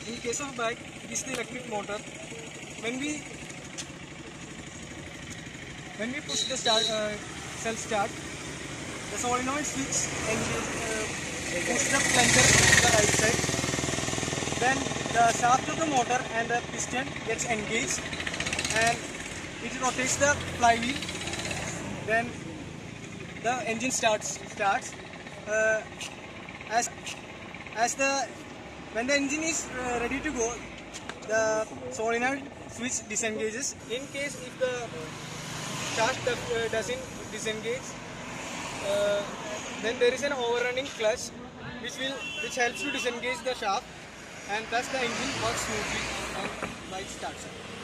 In case of bike, it is the electric motor. When we push the self start, the solenoid switch push the plunger to the right side. Then the shaft of the motor and the piston gets engaged, and it rotates the flywheel. Then the engine starts. Uh, as when the engine is ready to go, the solenoid switch disengages. In case if the shaft doesn't disengage, then there is an overrunning clutch which helps to disengage the shaft, and thus the engine works smoothly and bike starts up.